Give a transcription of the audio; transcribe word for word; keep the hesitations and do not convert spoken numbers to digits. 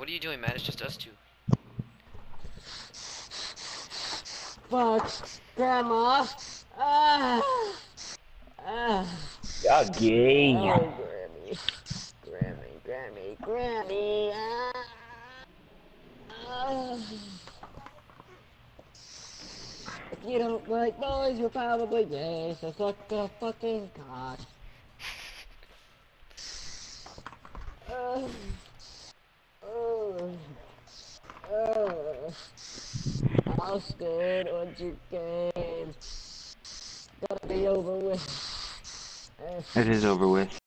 What are you doing, man? It's just us two. Fuck, Grandma. Ah, ah. You're gay. Oh, Grammy, Grammy, Grammy, Grammy. Ah, ah. If you don't like boys, you're probably gay. So suck a fucking cock. Uh, uh, uh. How good was your game? Gotta be over with. Uh, It is over with.